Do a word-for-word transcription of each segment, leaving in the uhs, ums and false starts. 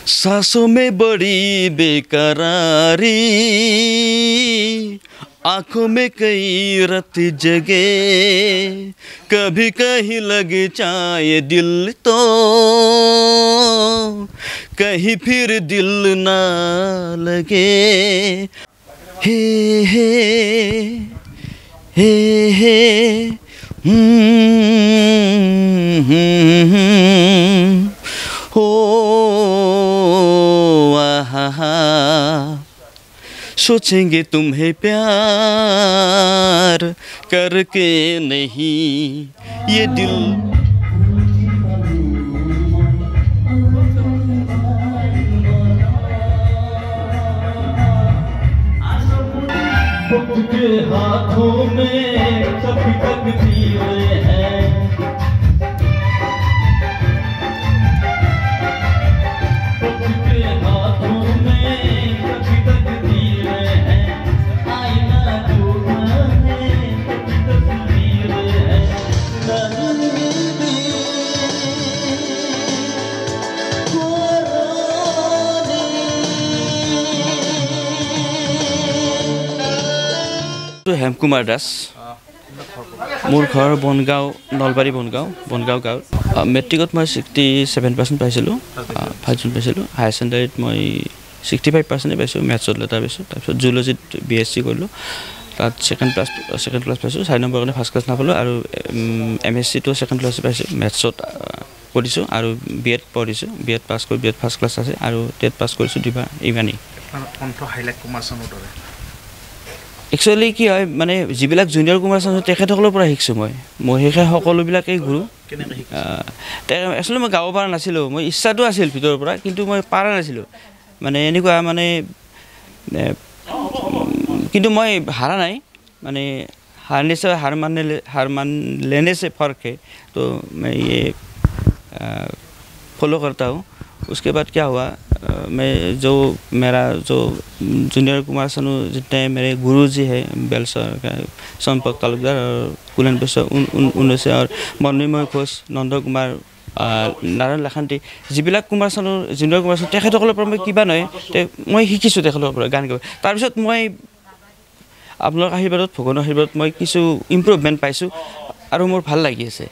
सांसों में बड़ी बेकरारी, आंखों में कई रत जगे, कभी कहीं लग जाए दिल तो कहीं फिर दिल ना लगे। हे हे हे हे हो आहा, सोचेंगे तुम्हें प्यार करके नहीं ये दिल। वक्त के हाथों में सभी तकदीरें हैं, वक्त के हाथों में सभी तकदीरें हैं, आईना टूटा है सभी तस्वीरें हैं। হেম কুমাৰ দাস, মোৰ ঘৰ বনগাঁও, নলবাৰী বনগাঁও বনগাঁও গাঁৱত। মেট্ৰিকত মই ছিক্সটি ছেভেন পাৰ্চেণ্ট পাইছিলোঁ, ফাইভ পাৰ্চেণ্ট পাইছিলোঁ। হায়াৰ ছেকেণ্ডাৰীত মই ছিক্সটি ফাইভ পাৰ্চেণ্টেই পাইছোঁ, মেথছত লেটাৰ পাইছোঁ। তাৰপিছত জুলজিত বি এছ চি কৰিলোঁ, তাত ছেকেণ্ড ক্লাছ ছেকেণ্ড ক্লাছ পাইছোঁ। চাৰি নম্বৰ কাৰণে ফাৰ্ষ্ট ক্লাছ নাপালোঁ। আৰু এম এছ চিটো ছেকেণ্ড ক্লাছ পাইছোঁ, মেথছত কৰিছোঁ। আৰু বি এড পঢ়িছোঁ, বি এড পাছ কৰি বি এড ফাৰ্ষ্ট ক্লাছ আছে, আৰু টেট পাছ কৰিছোঁ দুবাৰ, ইমানেই। একচুৱেলি কি হয়, মানে যিবিলাক জুনিয়ৰ কুমাৰ চানো তেখেতসকলৰ পৰা শিকিছোঁ মই। মই শিকা সকলোবিলাকেই গুৰু। একচুৱেলি মই গাব পৰা নাছিলোঁ, মই ইচ্ছাটো আছিল ভিতৰৰ পৰা, কিন্তু মই পৰা নাছিলোঁ। মানে এনেকুৱা মানে কিন্তু মই হাৰা নাই, মানে हारने से हार मानने हार मान लेने से फ़र्क है। तो मैं ये फॉलो करता हूँ। उसके बाद क्या हुआ, मैं जो मेरा जो जूनियर कुमार सानू जितने मेरे गुरु जी हैं, बेल सर का संपर्क तालुकदार और कुलन बेसर, उन उन उनसे और मन्मय घोष, नंद कुमार, नारायण लाखान्ती, যিবিলাক কুমাৰ চানু জুনিয়ৰ কুমাৰ চানু তেখেতসকলৰ পৰা মই কিবা নহয় মই শিকিছোঁ তেখেতসকলৰ পৰা গান গাব। তাৰপিছত মই আপোনাৰ আশীৰ্বাদত, ভগৱানৰ আশীৰ্বাদত মই কিছু ইম্প্ৰুভমেণ্ট পাইছোঁ আৰু মোৰ ভাল লাগি আছে।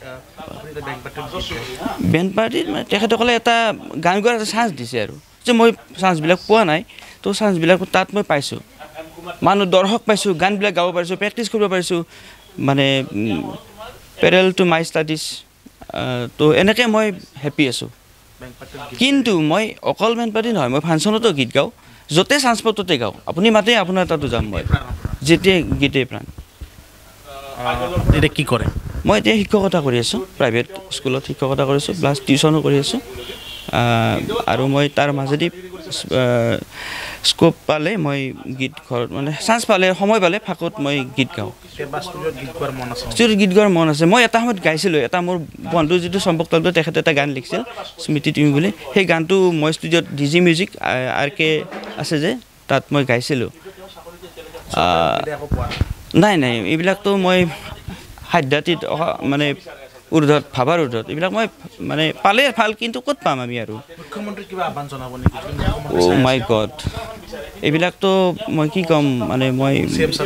বেণ্ড পাৰ্টিত মানে তেখেতসকলে এটা গান গোৱাৰ এটা চান্স দিছে, আৰু যে মই চান্সবিলাক পোৱা নাই, তো চান্সবিলাক তাত মই পাইছোঁ। মানুহ দৰ্শক পাইছোঁ, গানবিলাক গাব পাৰিছোঁ, প্ৰেক্টিছ কৰিব পাৰিছোঁ, মানে পেৰেল টু মাই ষ্টাডিজ। তো এনেকৈ মই হেপ্পী আছোঁ। কিন্তু মই অকল বেণ্ড পাৰ্টি নহয়, মই ফাংচনতো গীত গাওঁ, য'তে চান্স পাওঁ ত'তে গাওঁ। আপুনি মাতে আপোনাৰ তাতো যাম মই, যেতিয়া গীতেই প্ৰাণ। এতিয়া কি কৰে? মই এতিয়া শিক্ষকতা কৰি আছোঁ, প্ৰাইভেট স্কুলত শিক্ষকতা কৰিছোঁ, প্লাছ টিউশ্যনো কৰি আছোঁ। আৰু মই তাৰ মাজেদি স্কোপ পালে মই গীত ঘৰত মানে চান্স পালে, সময় পালে ফাকত মই গীত গাওঁ। ষ্টুডিঅ'ত গীত গোৱাৰ মন আছে। মই এটা সময়ত গাইছিলোঁ, এটা মোৰ বন্ধু যিটো চম্পক তালুকদাৰ, তেখেতে এটা গান লিখিছিল স্মৃতি তুমি বুলি। সেই গানটো মই ষ্টুডিঅ'ত D G music R K আছে যে, তাত মই গাইছিলোঁ। নাই নাই এইবিলাকতো মই সাধ্যাতীত মানে উৰ্ধত, ভাবাৰ উৰ্ধত, এইবিলাক মই মানে পালে ভাল, কিন্তু ক'ত পাম আমি আৰু। মুখ্যমন্ত্ৰীক কিবা আহ্বান জনাব নেকি? অ' মাই গড, এইবিলাকতো মই কি ক'ম, মানে মই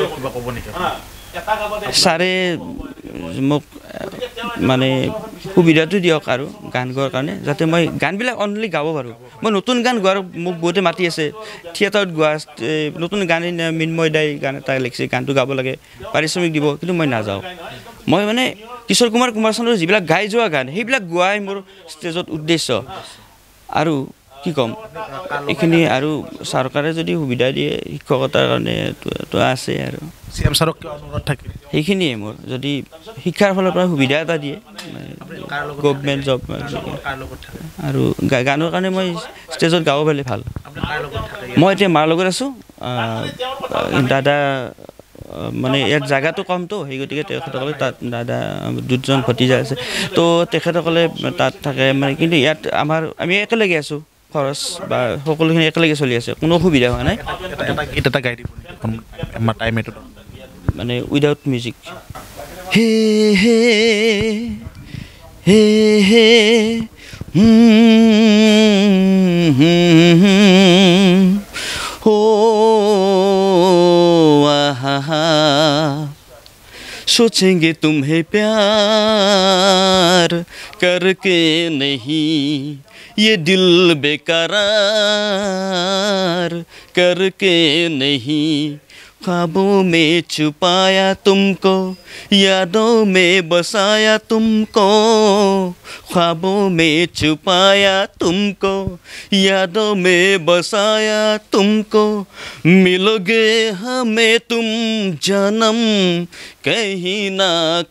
ছাৰে মোক মানে সুবিধাটো দিয়ক আৰু গান গোৱাৰ কাৰণে, যাতে মই গানবিলাক অনলি গাব পাৰোঁ। মই নতুন গান গোৱাৰ মোক বহুতে মাতি আছে, থিয়েটাৰত গোৱা নতুন গান, মিন্ময় দাই গান এটা লিখিছে, গানটো গাব লাগে, পাৰিশ্ৰমিক দিব, কিন্তু মই নাযাওঁ। মই মানে কিশোৰ কুমাৰ কুমাৰ চানুৰ যিবিলাক গাই যোৱা গান, সেইবিলাক গোৱাই মোৰ ষ্টেজত উদ্দেশ্য। আৰু কি ক'ম, এইখিনি আৰু চৰকাৰে যদি সুবিধা দিয়ে শিক্ষকতাৰ কাৰণে তো আছে আৰু সেইখিনিয়ে মোৰ, যদি শিক্ষাৰ ফালৰ পৰা সুবিধা এটা দিয়ে, গভমেণ্ট জব, আৰু গানৰ কাৰণে মই ষ্টেজত গাব পাৰিলে ভাল। মই এতিয়া মাৰ লগত আছোঁ, দাদা মানে ইয়াত জেগাটো কমতো, সেই গতিকে তেখেতসকলে তাত দাদা দুজন ভতিজা আছে, তো তেখেতসকলে তাত থাকে মানে। কিন্তু ইয়াত আমাৰ আমি একেলগে আছোঁ, খৰচ বা সকলোখিনি একেলগে চলি আছে, কোনো অসুবিধা হোৱা নাই। মানে উইদাউট মিউজিক। হে হে হে হে हो आहा, सोचेंगे तुम्हें प्यार करके नहीं, ये दिल बेकरार करके नहीं, ख्वाबों में छुपाया तुमको, यादों में बसाया तुमको, ख्वाबों में छुपाया तुमको, यादों में बसाया तुमको, मिलोगे हमें तुम जन्म कहीं ना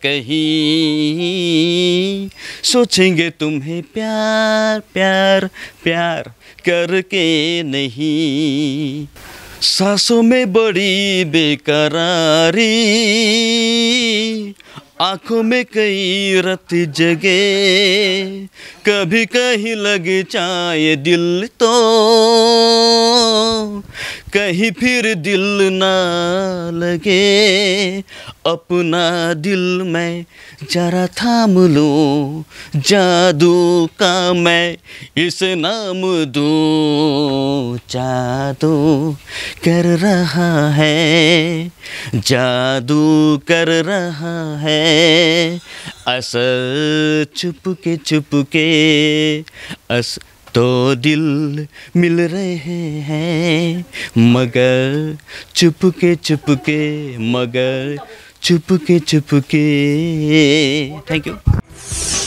कहीं, सोचेंगे तुम्हें प्यार प्यार प्यार करके नहीं। सांसों में बड़ी बेकरारी, आँखों में कई रत जगे, कभी कहीं लग जाए दिल तो, कहीं फिर दिल ना लगे, अपना दिल मैं जरा थाम लूं, जादू का मैं इसे नाम दूं, जादू कर रहा है, जादू कर रहा है, असर चुपके चुपके, अस तो दिल मिल रहे हैं, मगर चुपके चुपके, मगर चुपके चुपके। Thank you.